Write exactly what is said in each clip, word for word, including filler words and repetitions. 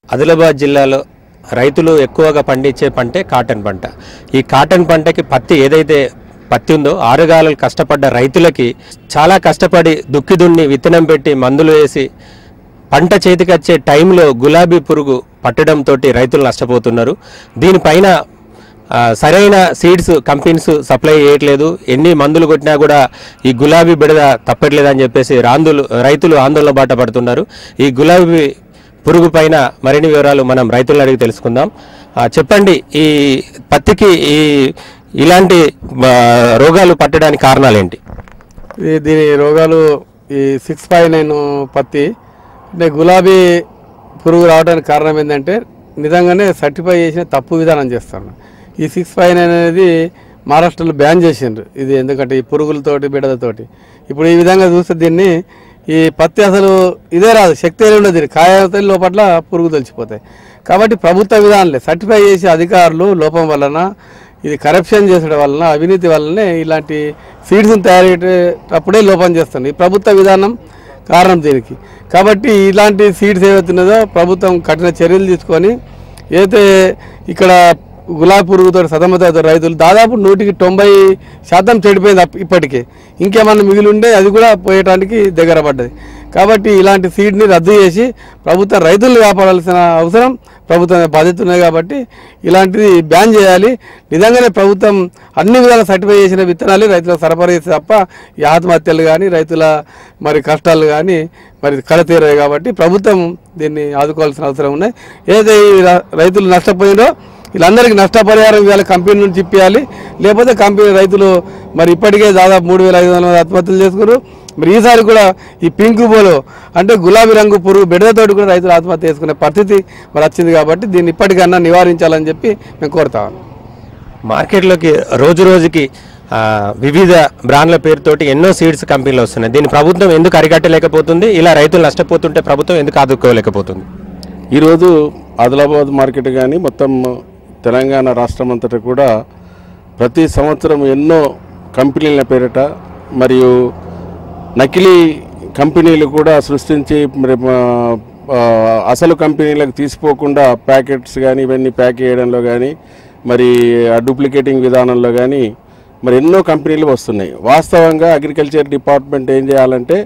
ఆదిలాబాద్ జిల్లాలో రైతులు ఎక్కువగా పండించే పంటే కాటన్ పంట. ఈ కాటన్ పంటకి పత్తి ఏదైతే పత్తి ఉందో ఆరుగాలు కష్టపడ్డ రైతులకి చాలా కష్టపడి దుక్కి దున్ని విత్తనం పెట్టి మందులు వేసి పంట చేతికి వచ్చే టైంలో గులాబీ పురుగు పట్టడంతో రైతులు నష్టపోతున్నారు. దీనిపైన సరైన సీడ్స్ కంపెనీస్ సప్లై చేయట్లేదు. ఎన్ని మందులు కొట్టినా కూడా ఈ గులాబీ బిడద తప్పట్లేదు అని చెప్పేసి రాందులు రైతులు ఆందోళన బాట పడుతున్నారు. ఈ గులాబీ పురుగు పైన మరిన్ని వివరాలు మనం రైతులను అడిగి తెలుసుకుందాం. చెప్పండి, ఈ పత్తికి ఈ ఇలాంటి రోగాలు పట్టడానికి కారణాలు ఏంటి? దీని రోగాలు ఈ సిక్స్ ఫైవ్ నైన్ పత్తి అంటే గులాబీ పురుగు రావడానికి కారణం ఏంటంటే నిజంగానే సర్టిఫై చేసిన తప్పు విధానం చేస్తాను. ఈ సిక్స్ ఫైవ్ నైన్ అనేది మహారాష్ట్రలో బ్యాన్ చేసిండ్రు. ఇది ఎందుకంటే ఈ పురుగులతోటి బిడదతోటి ఇప్పుడు ఈ విధంగా చూస్తే దీన్ని ఈ పత్తి అసలు ఇదే రాదు, శక్తి ఉండదు. దీన్ని కాయత లోపట్ల పురుగు తెలిసిపోతాయి. కాబట్టి ప్రభుత్వ విధానాలే సర్టిఫై చేసే అధికారులు లోపం వలన, ఇది కరప్షన్ చేసడం వలన, అవినీతి వల్లనే ఇలాంటి సీడ్స్ని తయారయ్యేటప్పుడే లోపం చేస్తుంది. ఈ ప్రభుత్వ విధానం కారణం దీనికి. కాబట్టి ఇలాంటి సీడ్స్ ఏవైతున్నదో ప్రభుత్వం కఠిన చర్యలు తీసుకొని ఏదైతే ఇక్కడ గులాబీ పురుగుతో సతమతవుతారు రైతులు, దాదాపు నూటికి తొంభై శాతం చెడిపోయింది ఇప్పటికే. ఇంకేమన్నా మిగిలి ఉండే అది కూడా పోయటానికి దగ్గర పడ్డది. కాబట్టి ఇలాంటి సీడ్ని రద్దు చేసి ప్రభుత్వం రైతులను కాపాడాల్సిన అవసరం ప్రభుత్వం బాధ్యత ఉన్నాయి. కాబట్టి ఇలాంటిది బ్యాన్ చేయాలి. నిజంగానే ప్రభుత్వం అన్ని విధాలు సర్టిఫై చేసిన విత్తనాలు రైతులకు సరఫరా చేస్తే తప్ప ఈ ఆత్మహత్యలు కానీ రైతుల మరి కష్టాలు కానీ మరి కడతీరాయి. కాబట్టి ప్రభుత్వం దీన్ని ఆదుకోవాల్సిన అవసరం ఉన్నాయి. ఏదైతే రైతులు నష్టపోయినో వీళ్ళందరికీ నష్టపరిహారం ఇవాళ కంపెనీ నుంచి ఇప్పించాలి. లేకపోతే కంపెనీ రైతులు మరి ఇప్పటికే దాదాపు మూడు వేల ఐదు వందల ఆత్మహత్యలు చేసుకున్నారు. మరి ఈసారి కూడా ఈ పింక్ బోలో అంటే గులాబీ రంగు పురుగు బిడ్డతోటి కూడా రైతులు ఆత్మహత్య చేసుకునే పరిస్థితి మరి వచ్చింది. కాబట్టి దీన్ని ఇప్పటికన్నా నివారించాలని చెప్పి మేము కోరుతాము. మార్కెట్లోకి రోజు రోజుకి వివిధ బ్రాండ్ల పేరుతోటి ఎన్నో సీడ్స్ కంపెనీలు వస్తున్నాయి. దీన్ని ప్రభుత్వం ఎందుకు అరికట్టలేకపోతుంది? ఇలా రైతులు నష్టపోతుంటే ప్రభుత్వం ఎందుకు ఆదుకోలేకపోతుంది? ఈరోజు ఆదిలాబాద్ మార్కెట్ కానీ మొత్తం తెలంగాణ రాష్ట్రం అంతటా కూడా ప్రతి సంవత్సరం ఎన్నో కంపెనీల పేరిట మరియు నకిలీ కంపెనీలు కూడా సృష్టించి మరి అసలు కంపెనీలకు తీసిపోకుండా ప్యాకెట్స్ కానీ ఇవన్నీ ప్యాక్ చేయడంలో కానీ మరి డూప్లికేటింగ్ విధానంలో కానీ మరి ఎన్నో కంపెనీలు వస్తున్నాయి. వాస్తవంగా అగ్రికల్చర్ డిపార్ట్మెంట్ ఏం చేయాలంటే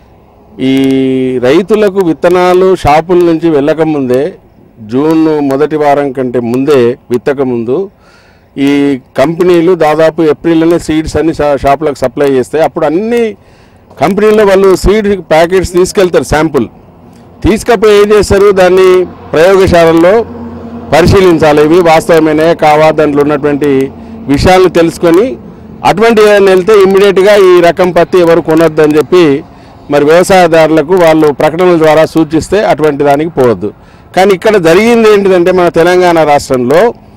ఈ రైతులకు విత్తనాలు షాపుల నుంచి వెళ్ళకముందే జూన్ మొదటి వారం కంటే ముందే విత్తకముందు ఈ కంపెనీలు దాదాపు ఏప్రిల్లోనే సీడ్స్ అన్ని షాపులకు సప్లై చేస్తాయి. అప్పుడు అన్ని కంపెనీల్లో వాళ్ళు సీడ్ ప్యాకెట్స్ తీసుకెళ్తారు, శాంపుల్ తీసుకపోయి ఏం చేస్తారు, దాన్ని ప్రయోగశాలల్లో పరిశీలించాలి. ఇవి వాస్తవమైనా కావా, దాంట్లో ఉన్నటువంటి విషయాలను తెలుసుకొని అటువంటి ఏదైనా వెళ్తే ఇమ్మీడియట్గా ఈ రకం పత్తి ఎవరు కొనొద్దని చెప్పి మరి వ్యవసాయదారులకు వాళ్ళు ప్రకటనల ద్వారా సూచిస్తే అటువంటి దానికి పోవద్దు. కానీ ఇక్కడ జరిగింది ఏంటిదంటే మన తెలంగాణ రాష్ట్రంలో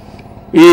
ఈ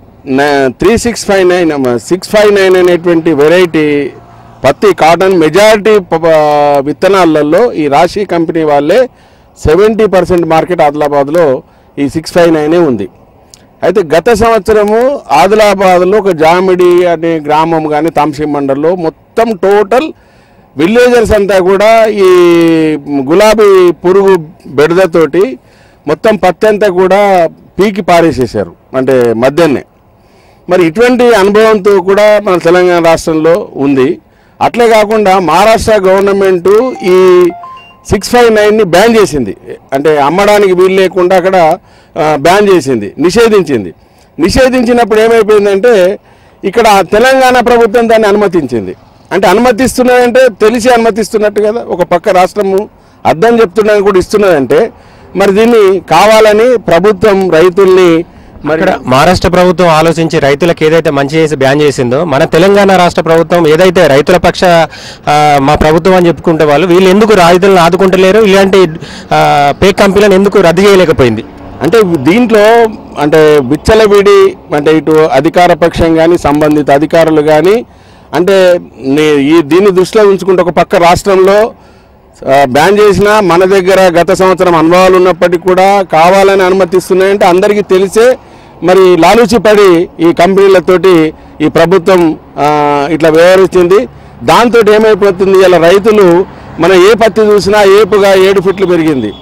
three six five nine six five nine అనేటువంటి వెరైటీ పత్తి కాటన్ మెజారిటీ విత్తనాలలో ఈ రాశి కంపెనీ వాళ్ళే సెవెంటీ పర్సెంట్ మార్కెట్ ఆదిలాబాద్లో ఈ సిక్స్ ఫైవ్ నైనే ఉంది. అయితే గత సంవత్సరము ఆదిలాబాద్లో ఒక జామిడి అనే గ్రామం కానీ తాంసీ మండల్లో మొత్తం టోటల్ విలేజర్స్ అంతా కూడా ఈ గులాబీ పురుగు బెడదతోటి మొత్తం పత్తి అంతా కూడా పీకి పారేసేసారు, అంటే మధ్యాహ్నే. మరి ఇటువంటి అనుభవంతో కూడా మన తెలంగాణ రాష్ట్రంలో ఉంది. అట్లే కాకుండా మహారాష్ట్ర గవర్నమెంటు ఈ సిక్స్ ఫైవ్ నైన్ని బ్యాన్ చేసింది. అంటే అమ్మడానికి వీలు లేకుండా అక్కడ బ్యాన్ చేసింది, నిషేధించింది. నిషేధించినప్పుడు ఏమైపోయిందంటే ఇక్కడ తెలంగాణ ప్రభుత్వం దాన్ని అనుమతించింది. అంటే అనుమతిస్తున్నదంటే తెలిసి అనుమతిస్తున్నట్టు కదా. ఒక పక్క రాష్ట్రము అర్థం చెప్తున్నది కూడా ఇస్తున్నదంటే మరి దీన్ని కావాలని ప్రభుత్వం రైతుల్ని మరి మహారాష్ట్ర ప్రభుత్వం ఆలోచించి రైతులకు ఏదైతే మంచి చేసి బ్యాన్ చేసిందో మన తెలంగాణ రాష్ట్ర ప్రభుత్వం ఏదైతే రైతుల పక్ష మా ప్రభుత్వం అని చెప్పుకుంటే వాళ్ళు వీళ్ళు ఎందుకు రైతులను ఆదుకుంటలేరు? ఇలాంటి పేక్ కంపెనీలను ఎందుకు రద్దు చేయలేకపోయింది? అంటే దీంట్లో అంటే విచ్చలవిడి అంటే ఇటు అధికార పక్షం కానీ సంబంధిత అధికారులు కానీ అంటే ఈ దీన్ని దృష్టిలో ఉంచుకుంటే ఒక పక్క రాష్ట్రంలో బ్యాన్ చేసినా మన దగ్గర గత సంవత్సరం అనుభవాలు ఉన్నప్పటికీ కూడా కావాలని అనుమతిస్తున్నాయంటే అందరికీ తెలిసే మరి లాలూచి పడి ఈ కంపెనీలతోటి ఈ ప్రభుత్వం ఇట్లా వ్యవహరిస్తుంది. దాంతో ఏమైపోతుంది, ఇలా రైతులు మనం ఏ పత్తి చూసినా ఏపుగా ఏడు ఫీట్లు పెరిగింది.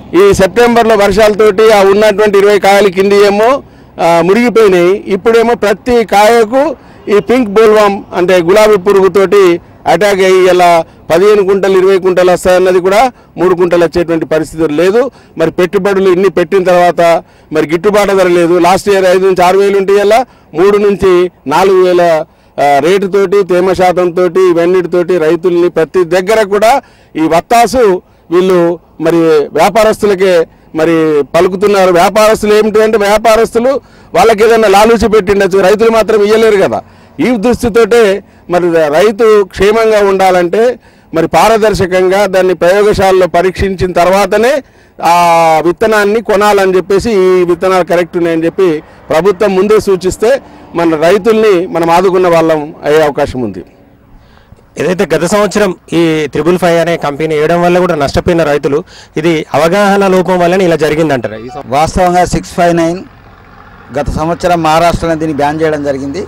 ఈ సెప్టెంబర్లో వర్షాలతోటి ఆ ఉన్నటువంటి ఇరవై కాయలు కింది ఏమో మురిగిపోయినాయి. ఇప్పుడేమో ప్రతి కాయకు ఈ పింక్ బోల్వామ్ అంటే గులాబీ పురుగుతోటి అటాక్ అయ్యి ఇలా పదిహేను కుంటలు ఇరవై కుంటలు వస్తాయన్నది కూడా మూడు కుంటలు వచ్చేటువంటి పరిస్థితి లేదు. మరి పెట్టుబడులు ఇన్ని పెట్టిన తర్వాత మరి గిట్టుబాటు ధర లేదు. లాస్ట్ ఇయర్ ఐదు నుంచి ఆరు వేలు ఉంటే ఇలా మూడు నుంచి నాలుగు వేల రేటుతోటి తేమ శాతంతో ఇవన్నిటితోటి రైతుల్ని ప్రతి దగ్గర కూడా ఈ వత్తాసు వీళ్ళు మరి వ్యాపారస్తులకే మరి పలుకుతున్నారు. వ్యాపారస్తులు ఏమిటి అంటే వ్యాపారస్తులు వాళ్ళకి ఏదైనా లాలూచి పెట్టిండొచ్చు, రైతులు మాత్రం ఇయ్యలేరు కదా. ఈ దృష్టితోటే మరి రైతు క్షేమంగా ఉండాలంటే మరి పారదర్శకంగా దాన్ని ప్రయోగశాలలో పరీక్షించిన తర్వాతనే ఆ విత్తనాన్ని కొనాలని చెప్పేసి ఈ విత్తనాలు కరెక్ట్ ఉన్నాయని చెప్పి ప్రభుత్వం ముందే సూచిస్తే మన రైతుల్ని మనం ఆదుకున్న వాళ్ళం అయ్యే అవకాశం ఉంది. ఏదైతే గత సంవత్సరం ఈ త్రిబుల్ ఫైవ్ అనే కంపెనీ వేయడం వల్ల కూడా నష్టపోయిన రైతులు ఇది అవగాహన లోపం వల్లనే ఇలా జరిగిందంటారు. వాస్తవంగా సిక్స్ ఫైవ్ నైన్ గత సంవత్సరం మహారాష్ట్రలో దీన్ని బ్యాన్ చేయడం జరిగింది.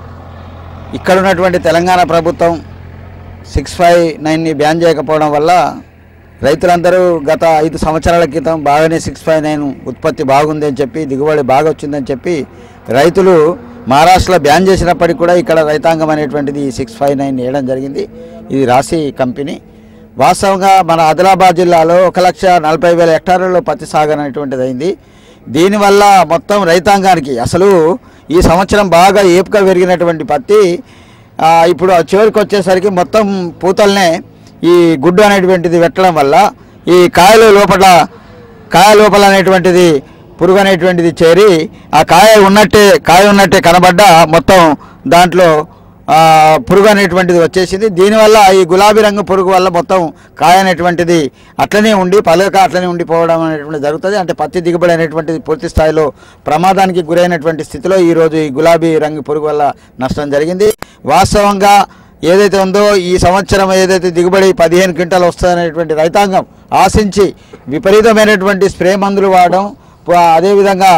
ఇక్కడ ఉన్నటువంటి తెలంగాణ ప్రభుత్వం సిక్స్ ఫైవ్ నైన్ని బ్యాన్ చేయకపోవడం వల్ల రైతులందరూ గత ఐదు సంవత్సరాల క్రితం బాగానే సిక్స్ ఫైవ్ నైన్ ఉత్పత్తి బాగుంది అని చెప్పి దిగుబడి బాగా వచ్చిందని చెప్పి రైతులు మహారాష్ట్రలో బ్యాన్ చేసినప్పటికీ కూడా ఇక్కడ రైతాంగం అనేటువంటిది సిక్స్ ఫైవ్ నైన్ వేయడం జరిగింది. ఇది రాశి కంపెనీ. వాస్తవంగా మన ఆదిలాబాద్ జిల్లాలో ఒక లక్ష నలభై వేల హెక్టార్లలో పత్తి సాగు అనేటువంటిది అయింది. దీనివల్ల మొత్తం రైతాంగానికి అసలు ఈ సంవత్సరం బాగా ఏపుగా పెరిగినటువంటి పత్తి ఇప్పుడు చివరికి వచ్చేసరికి మొత్తం పూతల్నే ఈ గుడ్డు అనేటువంటిది పెట్టడం వల్ల ఈ కాయలు లోపల కాయ లోపల అనేటువంటిది పురుగు అనేటువంటిది చేరి ఆ కాయ ఉన్నట్టే కాయ ఉన్నట్టే కనబడ్డ మొత్తం దాంట్లో పురుగు అనేటువంటిది వచ్చేసింది. దీనివల్ల ఈ గులాబీ రంగు పురుగు వల్ల మొత్తం కాయ అనేటువంటిది అట్లనే ఉండి పలక అట్లనే ఉండిపోవడం అనేటువంటిది జరుగుతుంది. అంటే పత్తి దిగుబడి అనేటువంటిది పూర్తి స్థాయిలో ప్రమాదానికి గురైనటువంటి స్థితిలో ఈరోజు ఈ గులాబీ రంగు పురుగు వల్ల నష్టం జరిగింది. వాస్తవంగా ఏదైతే ఉందో ఈ సంవత్సరం ఏదైతే దిగుబడి పదిహేను క్వింటాలు వస్తుందనేటువంటి రైతాంగం ఆశించి విపరీతమైనటువంటి స్ప్రే మందులు వాడడం, అదేవిధంగా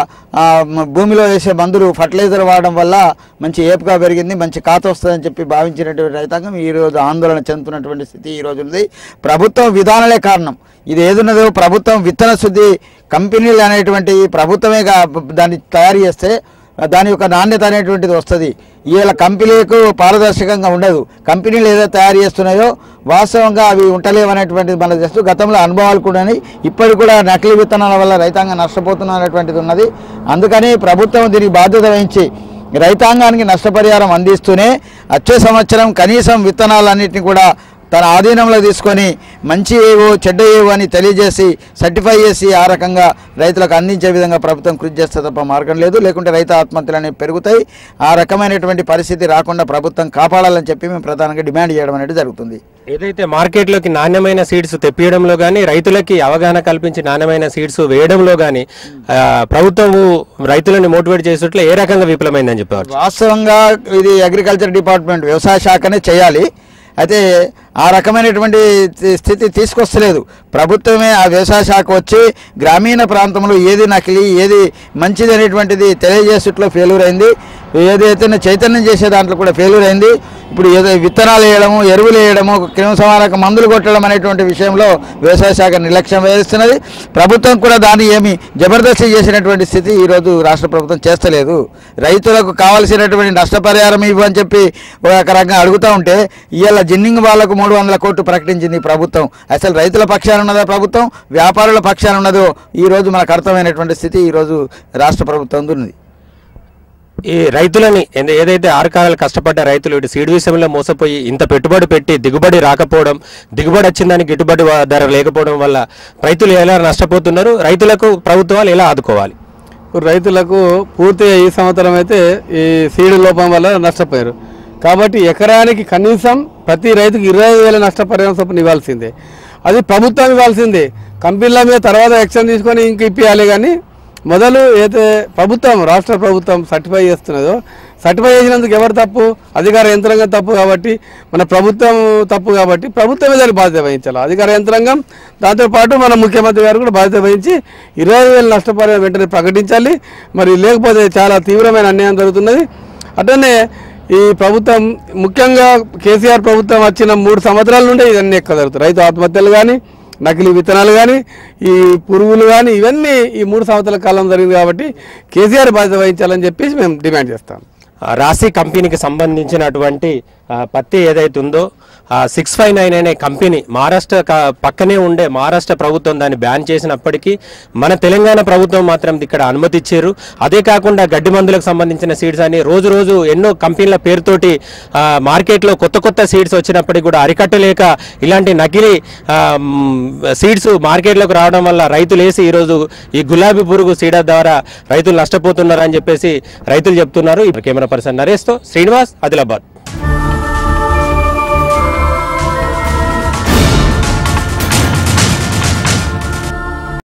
భూమిలో వేసే మందులు ఫర్టిలైజర్ వాడడం వల్ల మంచి ఏపుగా పెరిగింది, మంచి ఖాతా వస్తుందని చెప్పి భావించినటువంటి రైతాంగం ఈరోజు ఆందోళన చెందుతున్నటువంటి స్థితి ఈరోజు ఉంది. ప్రభుత్వం విధానాలే కారణం. ఇది ఏదున్నదో ప్రభుత్వం విత్తన శుద్ధి కంపెనీలు అనేటువంటి ప్రభుత్వమే దాన్ని తయారు చేస్తే దాని యొక్క నాణ్యత అనేటువంటిది వస్తుంది. ఇలా కంపెనీలకు పారదర్శకంగా ఉండదు. కంపెనీలు ఏదో తయారు చేస్తున్నాయో వాస్తవంగా అవి ఉంటలేవనేటువంటిది మన చేస్తూ గతంలో అనుభవాలు కూడా ఇప్పటికి కూడా నకిలీ విత్తనాల వల్ల రైతాంగం నష్టపోతున్న అనేటువంటిది ఉన్నది. అందుకని ప్రభుత్వం దీనికి బాధ్యత వహించి రైతాంగానికి నష్టపరిహారం అందిస్తూనే వచ్చే సంవత్సరం కనీసం విత్తనాలన్నింటినీ కూడా తన ఆధీనంలో తీసుకొని మంచి ఏవో చెడ్డ ఏవో అని తెలియజేసి సర్టిఫై చేసి ఆ రకంగా రైతులకు అందించే విధంగా ప్రభుత్వం కృషి చేస్తే తప్ప మార్గం లేదు. లేకుంటే రైతు ఆత్మహత్యలు అనేవి పెరుగుతాయి. ఆ రకమైనటువంటి పరిస్థితి రాకుండా ప్రభుత్వం కాపాడాలని చెప్పి మేము ప్రధానంగా డిమాండ్ చేయడం అనేది జరుగుతుంది. ఏదైతే మార్కెట్లోకి నాణ్యమైన సీడ్స్ తెప్పియడంలో కానీ రైతులకి అవగాహన కల్పించి నాణ్యమైన సీడ్స్ వేయడంలో కానీ ప్రభుత్వం రైతులను మోటివేట్ చేసేట్లు ఏ రకంగా విఫలమైందని చెప్పారు. వాస్తవంగా ఇది అగ్రికల్చర్ డిపార్ట్మెంట్ వ్యవసాయ శాఖనే చేయాలి. అయితే ఆ రకమైనటువంటి స్థితి తీసుకొస్తలేదు. ప్రభుత్వమే ఆ వ్యవసాయ శాఖ వచ్చి గ్రామీణ ప్రాంతంలో ఏది నకిలీ ఏది మంచిది అనేటువంటిది తెలియజేసేట్లో ఫెయిల్యూర్ అయింది. ఏదైతే చైతన్యం చేసే దాంట్లో కూడా ఫెయిల్యూర్ అయింది. ఇప్పుడు ఏదో విత్తనాలు వేయడము, ఎరువులు వేయడము, క్రిమిసంహారక మందులు కొట్టడం అనేటువంటి విషయంలో వ్యవసాయ శాఖ నిర్లక్ష్యం వహిస్తున్నది. ప్రభుత్వం కూడా దాన్ని ఏమి జబర్దస్తి చేసినటువంటి స్థితి ఈరోజు రాష్ట్ర ప్రభుత్వం చేస్తలేదు. రైతులకు కావాల్సినటువంటి నష్టపరిహారం ఇవ్వని చెప్పి ఒక రకంగా అడుగుతూ ఉంటే ఇవాళ జిన్నింగ్ వాళ్లకు మూడు వందల కోట్లు ప్రకటించింది ప్రభుత్వం. అసలు రైతుల పక్షాన ఉన్నదా ప్రభుత్వం, వ్యాపారుల పక్షాన ఉన్నదో ఈరోజు మనకు అర్థమైనటువంటి స్థితి ఈరోజు రాష్ట్ర ప్రభుత్వం ఉంది. ఈ రైతులని ఏదైతే ఆరు కాలాలు కష్టపడ్డ రైతులు ఇటు సీడ్ విషయంలో మోసపోయి ఇంత పెట్టుబడి పెట్టి దిగుబడి రాకపోవడం, దిగుబడి వచ్చిందని గిట్టుబడి ధర లేకపోవడం వల్ల రైతులు ఎలా నష్టపోతున్నారు, రైతులకు ప్రభుత్వాలు ఎలా ఆదుకోవాలి? రైతులకు పూర్తిగా ఈ సంవత్సరం అయితే ఈ సీడ్ లోపం వల్ల నష్టపోయారు. కాబట్టి ఎకరానికి కనీసం ప్రతి రైతుకు ఇరవై ఐదు వేల నష్టపరిహారం చొప్పున ఇవ్వాల్సిందే. అది ప్రభుత్వం ఇవ్వాల్సిందే. కంపెనీల మీద తర్వాత యాక్షన్ తీసుకొని ఇంక ఇప్పియాలి. కానీ మొదలు అయితే ప్రభుత్వం రాష్ట్ర ప్రభుత్వం సర్టిఫై చేస్తున్నదో సర్టిఫై చేసినందుకు ఎవరు తప్పు? అధికార యంత్రాంగం తప్పు. కాబట్టి మన ప్రభుత్వం తప్పు. కాబట్టి ప్రభుత్వమే దానికి బాధ్యత వహించాలి. అధికార యంత్రాంగం దాంతోపాటు మన ముఖ్యమంత్రి గారు కూడా బాధ్యత వహించి ఇరవై వేల నష్టపరిహారం వెంటనే ప్రకటించాలి. మరి లేకపోతే చాలా తీవ్రమైన అన్యాయం జరుగుతున్నది. అట్లనే ఈ ప్రభుత్వం ముఖ్యంగా కేసీఆర్ ప్రభుత్వం వచ్చిన మూడు సంవత్సరాల నుండి ఇవన్నీ ఎక్కువ జరుగుతాయి. రైతు ఆత్మహత్యలు కానీ నకిలీ విత్తనాలు కానీ ఈ పురుగులు కానీ ఇవన్నీ ఈ మూడు సంవత్సరాల కాలం జరిగింది కాబట్టి కేసీఆర్ బాధ్యత వహించాలని చెప్పేసి మేము డిమాండ్ చేస్తాం. రాశి కంపెనీకి సంబంధించినటువంటి పత్తి ఏదైతే ఉందో సిక్స్ ఫైవ్ నైన్ అనే కంపెనీ మహారాష్ట్ర పక్కనే ఉండే మహారాష్ట్ర ప్రభుత్వం దాన్ని బ్యాన్ చేసినప్పటికీ మన తెలంగాణ ప్రభుత్వం మాత్రం ఇక్కడ అనుమతి ఇచ్చారు. అదే కాకుండా గడ్డి మందులకు సంబంధించిన సీడ్స్ అని రోజు రోజు ఎన్నో కంపెనీల పేరుతోటి మార్కెట్లో కొత్త కొత్త సీడ్స్ వచ్చినప్పటికీ కూడా అరికట్టలేక ఇలాంటి నకిలీ సీడ్స్ మార్కెట్లోకి రావడం వల్ల రైతులు వేసి ఈరోజు ఈ గులాబీ పురుగు సీడ ద్వారా రైతులు నష్టపోతున్నారు అని చెప్పేసి రైతులు చెప్తున్నారు. కెమెరా పర్సన్ నరేష్తో శ్రీనివాస్, ఆదిలాబాద్.